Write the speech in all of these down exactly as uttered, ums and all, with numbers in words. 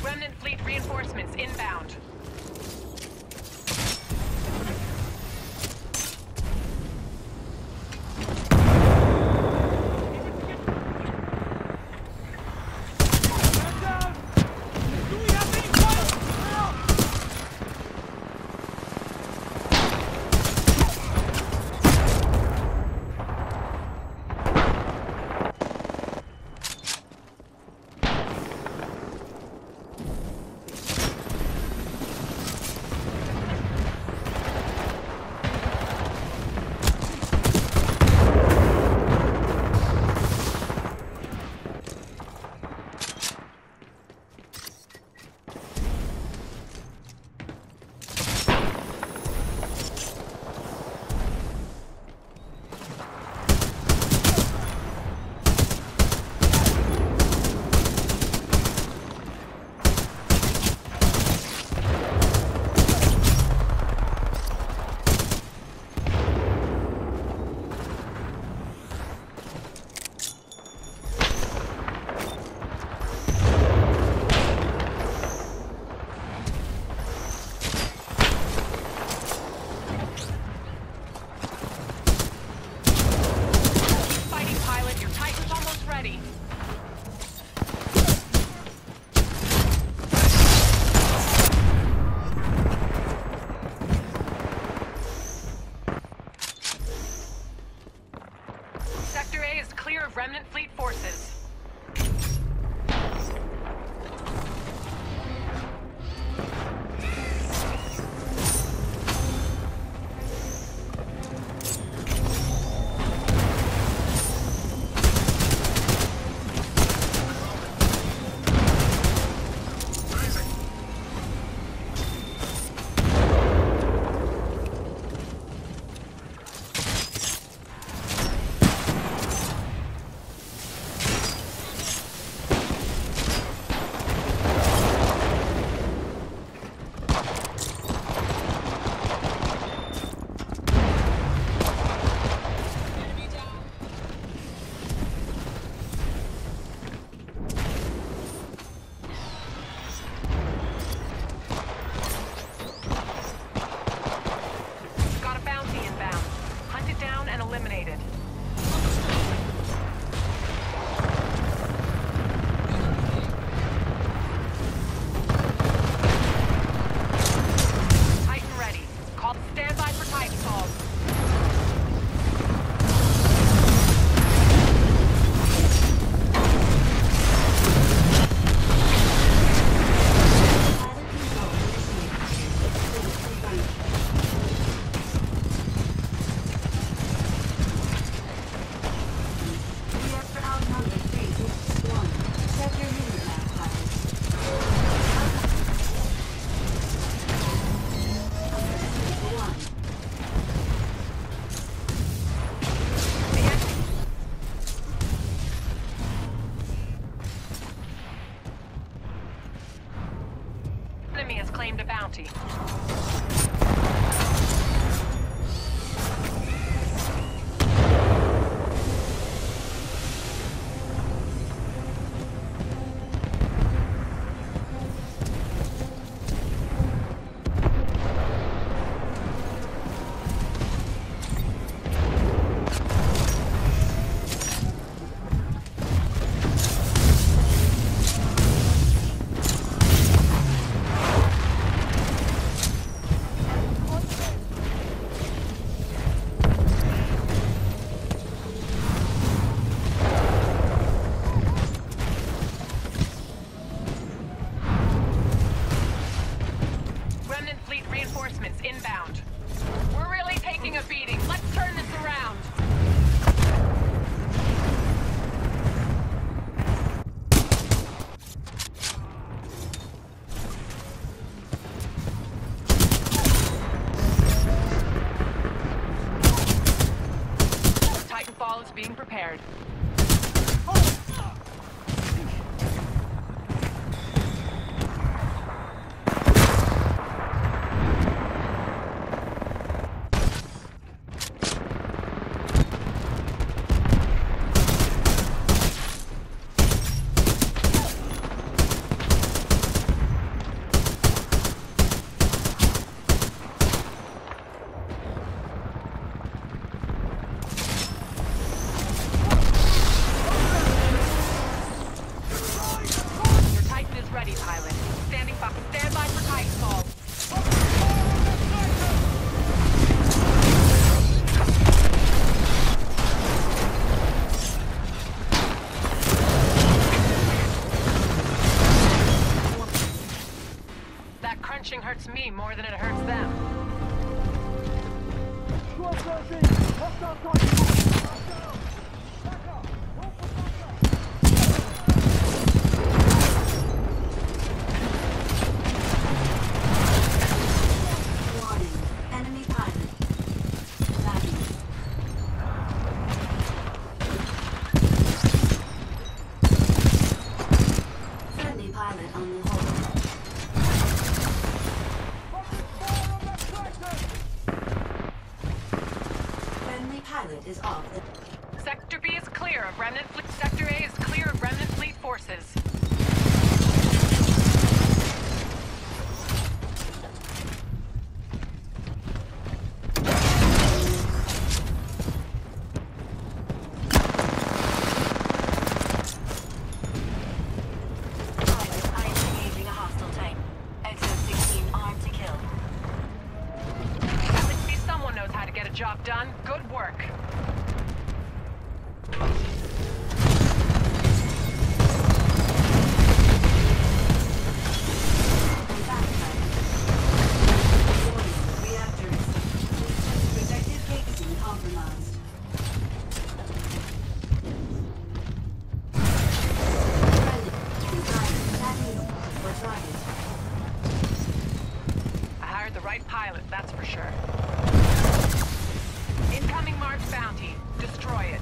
Remnant fleet reinforcements inbound. Sector A is clear of Remnant fleet forces. Eliminated. Titan ready. Call standby for Titanfall. Enemy has claimed a bounty. Reinforcements inbound. We're really taking a beating. Let's turn this around. Titanfall is being prepared. ready, pilot. Standing by. Stand by for Titanfall. That crunching hurts me more than it hurts them. Is off. Sector B is clear of remnant fleet. Sector A is clear of remnant fleet forces. Pilot, I am engaging a hostile tank. X O sixteen armed to kill. At least someone knows how to get a job done. Good work. The right pilot, that's for sure. Incoming marked bounty. Destroy it.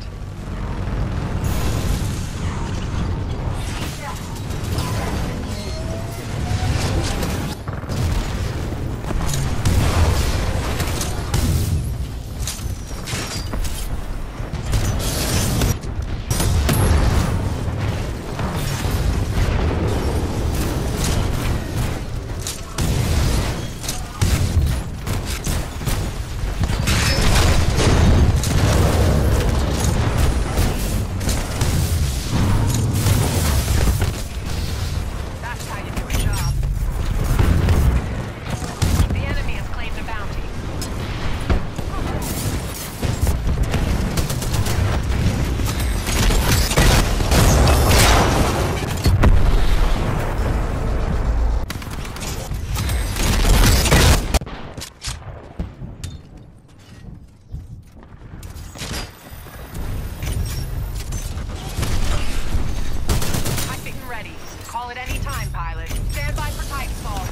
Call at any time, pilot. Stand by for Titanfall.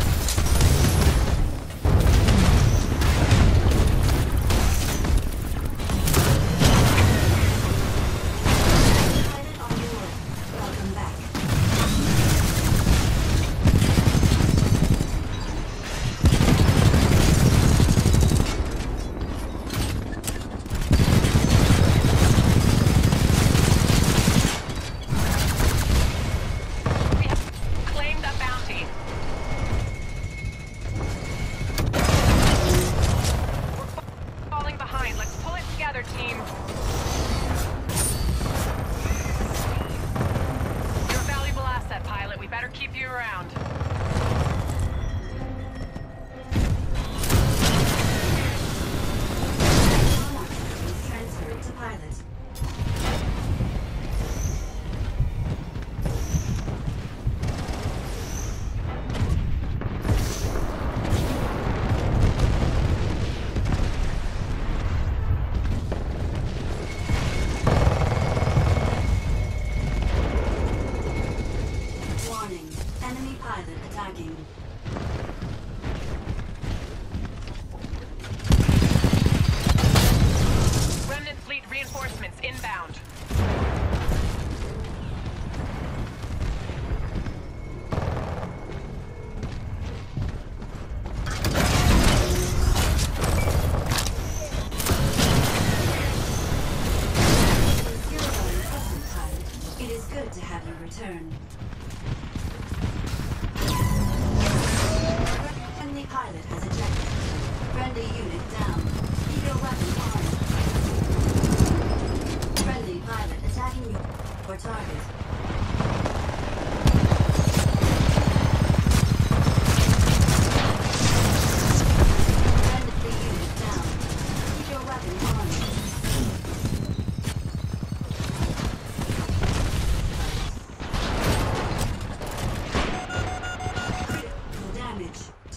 Team. You're a valuable asset, pilot. We better keep you around. Transferred to pilot. Enemy pilot attacking. Remnant fleet reinforcements inbound. It is good to have you return.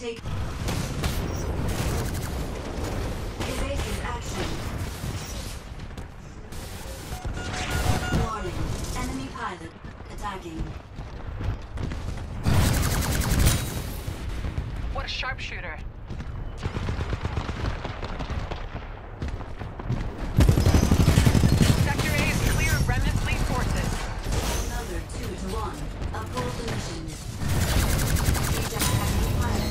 Take evasive action. Warning. Enemy pilot attacking. What a sharpshooter. Sector A is clear of remnant fleet forces. Another two to one. Uphold the mission. Eject enemy pilot.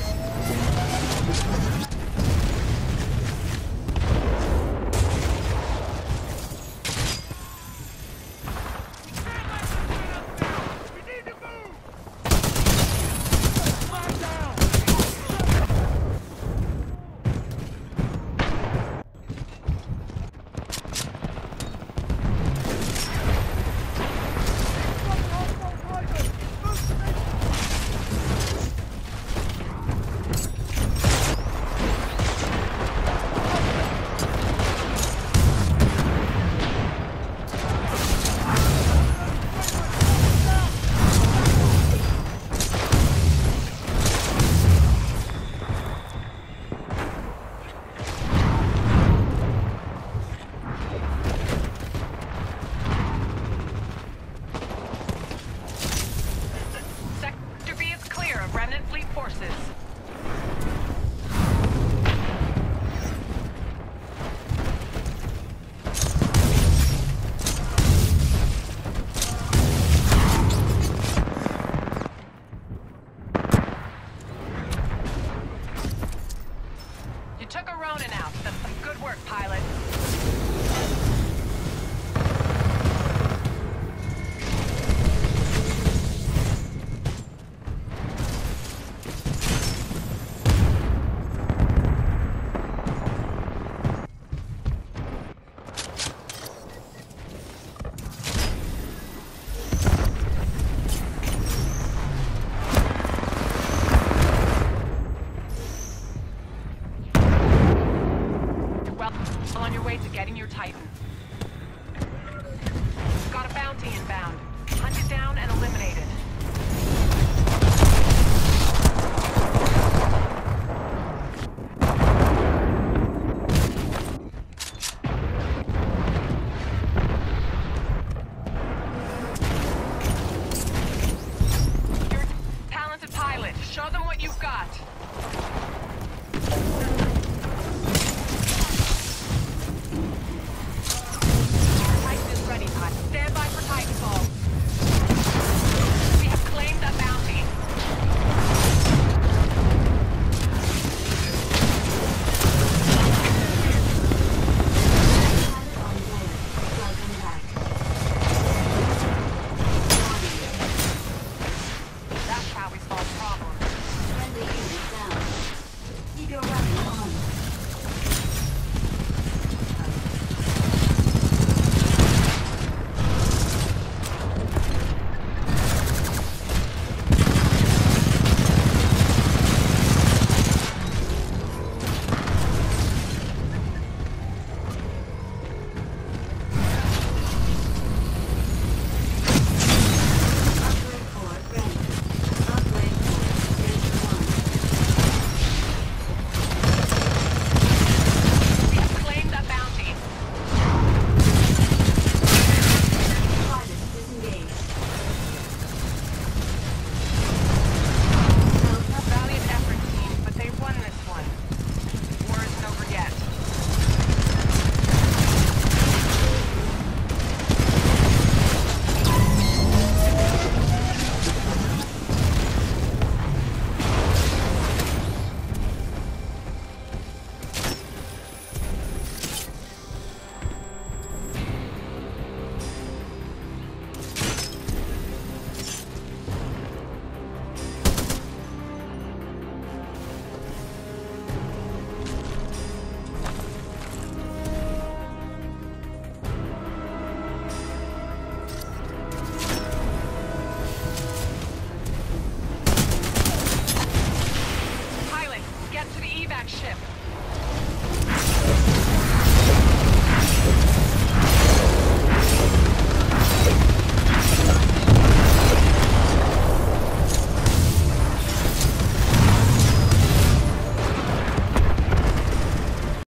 Sector B is clear of remnant fleet forces. You took a Ronin out. That's some good work, pilot. Well on your way to getting your Titan. Got a bounty inbound. Hunt it down and eliminate it. You're a talented pilot. Show them what you've got.